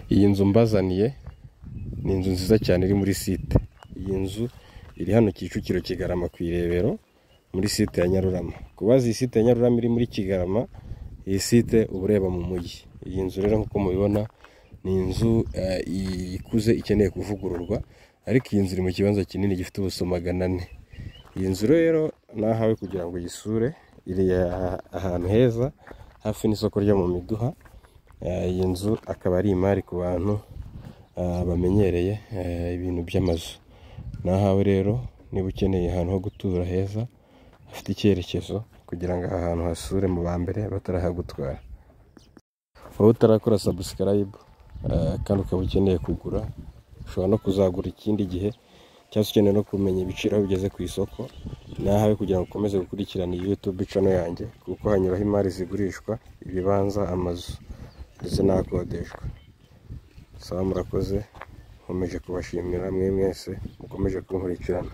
Iyi nzu mbazaniye ni inzu nziza cyane iri muri site. Iyi nzu iri hano Kicukiro Kigarama ku Irebero muri site ya Nyarurama. Kubaza iyi site ya Nyarurama iri muri Kigarama, iyi site ureba mu mujyi. Iyi nzu rero nkuko mubibona ni inzu ikuze ikeneye kuvugururwa, ariko iyi nzu iri mu kibanza kinini gifite ubuso 400. Iyi nzu rero nahawe kugira ngo yisure, iri ahantu heza hafi n'isoko ryo mu Miduha. Iyi nzu akaba ari imari ku bantu bamenyereye ibintu by'amazu. Nahawe rero niba ukeneye ahantu ho gutura heza hafite icyerekezo, kugira ngo aha hantu hasure mu ba mbere batarahagutwara. Wowe utarakora subscribe kandi ukaba ukeneye kugura, ushobora no kuzagura ikindi gihe, cyangwa ukeneye no kumenya ibiciro aho bigeze ku isoko, nahawe kugira ngo ukomeze gukurikirana iyi YouTube channel yanjye, kuko hanyuraho imari zigurishwa, ibibanza, amazu ndetse n'akodeshwa. Sawa, murakoze, nkomeje kubashimira mwe mwese mukomeje kunkurikirana.